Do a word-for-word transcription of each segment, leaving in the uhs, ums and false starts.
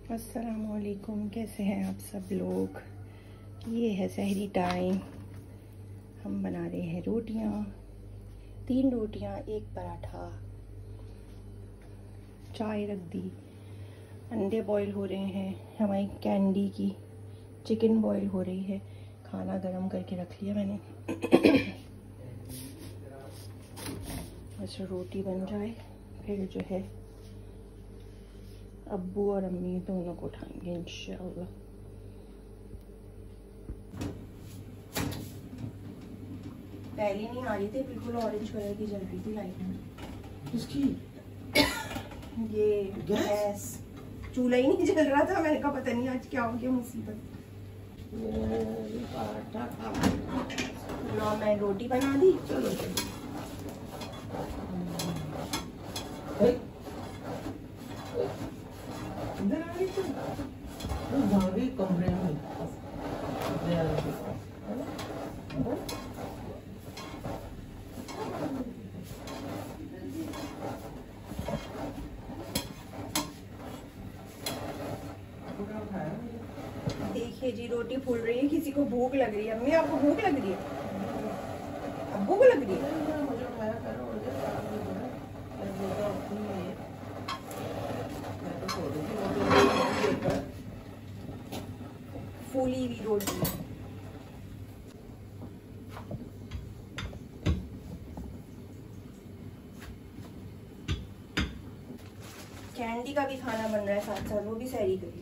अस्सलामुअलैकुम, कैसे हैं आप सब लोग। ये है सहरी टाइम। हम बना रहे हैं रोटियां, तीन रोटियां, एक पराठा, चाय रख दी, अंडे बॉईल हो रहे हैं, हमारी कैंडी की चिकन बॉईल हो रही है, खाना गरम करके रख लिया मैंने। बस रोटी बन जाए फिर जो है अब्बू और अम्मी दोनों को उठाएंगे इंशाल्लाह। पहले नहीं आ रही थी, बिल्कुल ऑरेंज कलर की जल रही थी लाइट में। किसकी? ये गैस चूल्हा ही नहीं जल रहा था। मैंने कहा पता नहीं आज क्या हो गया मुसीबत। ना मैं रोटी बना दी। चलो इधर आ गई तो भाभी कमरे में देखिए जी, रोटी फूल रही है, किसी को भूख लग रही है। अम्मी आपको भूख लग रही है? अब्बू को लग रही है? फूली हुई रोटी। कैंडी का भी खाना बन रहा है साथ साथ, वो भी सहरी करी।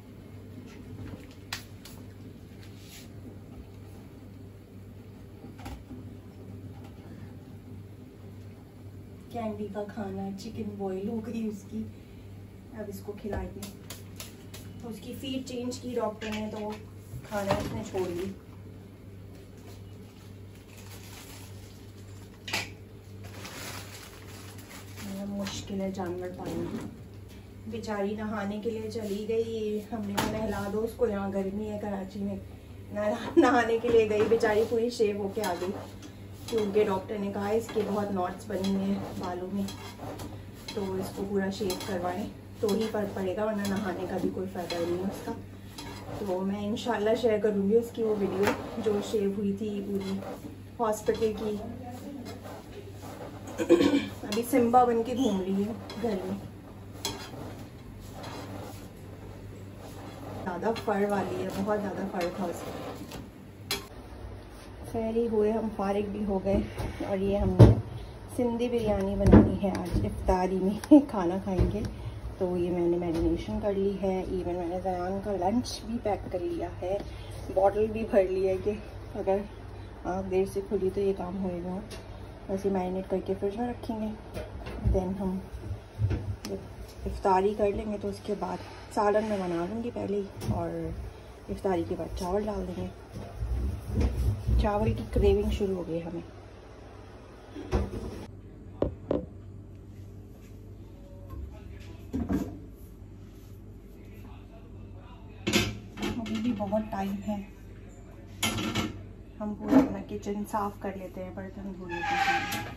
कैंडी का खाना, चिकन बॉईल हो गई उसकी, अब इसको खिलाएंगे। तो उसकी फीड चेंज की डॉक्टर ने, तो वो खाना उसने छोड़ दी। मुश्किल है जानवर पालना। बेचारी नहाने के लिए चली गई, हमने कहा नहला दो उसको, यहाँ गर्मी है कराची में। नहाने के लिए गई बेचारी, पूरी शेव होके आ गई क्योंकि डॉक्टर ने कहा इसके बहुत नॉट्स बनी हुए हैं बालों में, तो इसको पूरा शेव करवाएं तो ही फर्क पड़ेगा, वरना नहाने का भी कोई फ़ायदा नहीं है उसका। तो मैं इंशाल्लाह शेयर करूँगी उसकी वो वीडियो जो शेव हुई थी पूरी हॉस्पिटल की। अभी सिम्बा बन के घूम रही है घर में। ज़्यादा फर वाली है, बहुत ज़्यादा फर था उसका। सहरी हुए, हम फारिग भी हो गए और ये हमने सिंधी बिरयानी बनानी है आज इफ्तारी में खाना खाएंगे। तो ये मैंने मैरिनेशन कर ली है। इवन मैंने ज़यान का लंच भी पैक कर लिया है, बॉटल भी भर ली है कि अगर आँख देर से खुली तो ये काम होएगा। बस ये मैरिनेट करके फ्रिज में रखेंगे, देन हम जब इफ्तारी कर लेंगे तो उसके बाद सालन में बना लूँगी पहले ही, और इफ्तारी के बाद चावल डाल देंगे। चावल की क्रेविंग शुरू हो गई हमें। अभी भी बहुत टाइम है, हम पूरा अपना किचन साफ कर लेते हैं बर्तन धोने के लिए।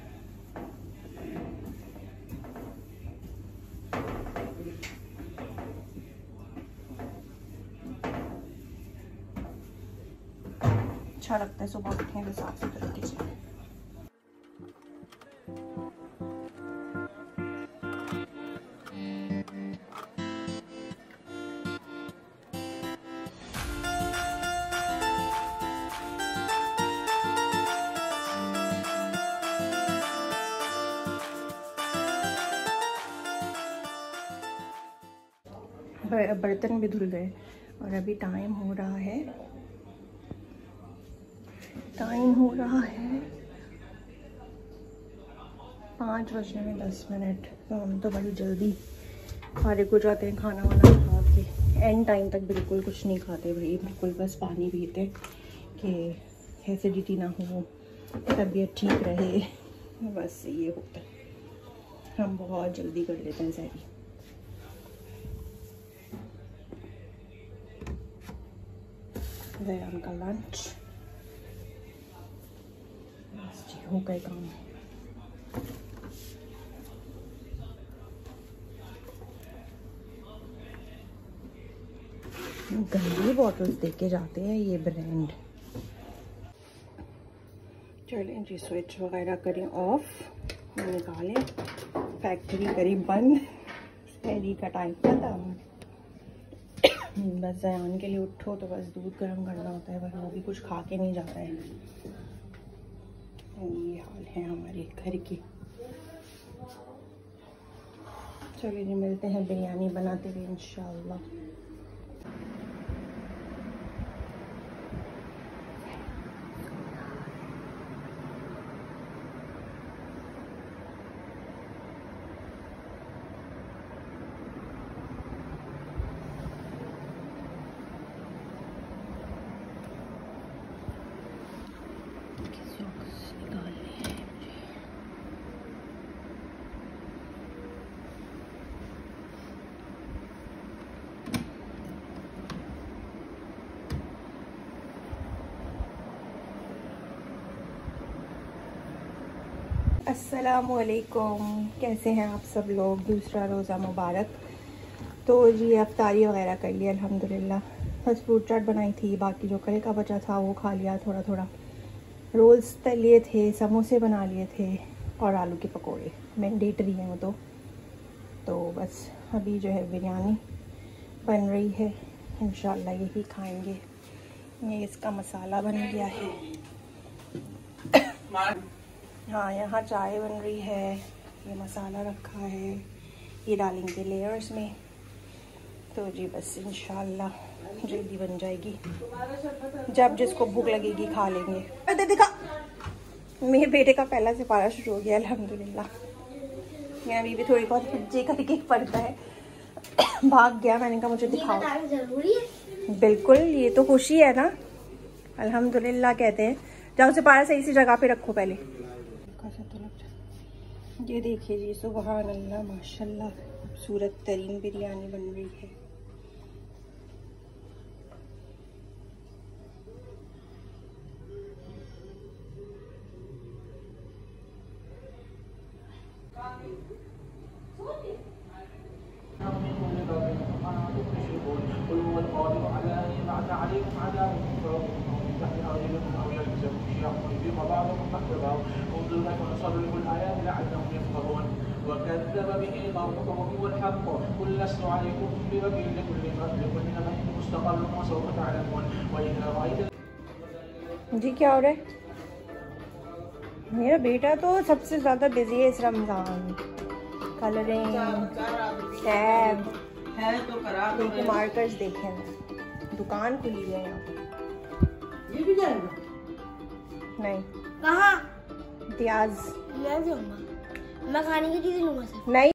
अच्छा लगता है सुबह उठने के साफ सुथरा किचन। बर्तन भी धुल गए और अभी टाइम हो रहा है टाइम हो रहा है पाँच बजने में दस मिनट। तो हम तो बड़ी जल्दी फारिग हो जाते हैं खाना वाना खा के। एंड टाइम तक बिल्कुल कुछ नहीं खाते भाई, बिल्कुल बस पानी पीते कि एसिडिटी ना हो, तबीयत ठीक रहे, बस ये होता है। हम बहुत जल्दी कर लेते हैं सहरी। ज़यान का लंच बस जी हो गए काम। गंदी बॉटल्स देके जाते हैं ये ब्रांड। चलें जी, स्विच वगैरह करें ऑफ, निकालें, फैक्ट्री करी बंद, शहरी का टाइम खत्म। बस ज़यान के लिए उठो तो बस दूध गर्म करना होता है, वरना वो भी कुछ खा के नहीं जाता है। ये हाल है हमारे घर की। चलिए जी, मिलते हैं बिरयानी बनाते हुए इंशाल्लाह। अस्सलामुअलैकुम, कैसे हैं आप सब लोग? दूसरा रोज़ा मुबारक। तो जी अफ्तारी वगैरह कर लिया अल्हम्दुलिल्लाह। बस फ्रूट चाट बनाई थी, बाकी जो कल का बचा था वो खा लिया थोड़ा थोड़ा। रोल्स तल लिए थे, समोसे बना लिए थे और आलू के पकोड़े मैंडेटरी हैं वो तो। तो बस अभी जो है बिरयानी बन रही है, इंशाल्लाह यही खाएंगे। ये इसका मसाला बन गया है। हाँ, यहाँ चाय बन रही है, ये मसाला रखा है, ये डालेंगे लेयर्स में। तो जी बस इंशाल्लाह जल्दी बन जाएगी, जब जिसको भूख लगेगी खा लेंगे। अरे देखा, मेरे बेटे का पहला सिपारा शुरू हो गया अल्हम्दुलिल्लाह। मैं अभी भी थोड़ी बहुत हिज्जे करके पड़ता है, भाग गया। मैंने कहा मुझे दिखाओ। जरूरी है बिल्कुल, ये तो खुशी है ना, अल्हम्दुलिल्लाह कहते हैं। जाओ सिपारा सही सी जगह पे रखो पहले। ये देखिए जी, सुबहान अल्लाह, माशाल्लाह, खूबसूरत तरीन बिरयानी बन रही है। जी क्या हो रहा है? मेरा बेटा तो सबसे ज्यादा बिजी है इस रमजान। कलरिंग, टैब है तो खराब। देखिए मार्कर्स देखें, दुकान खुली है यहाँ पे। ये भी जाएगा? नहीं। कहाँ? प्याज मैं भी मैं खाने की चीज़ लूँगा सर। नहीं।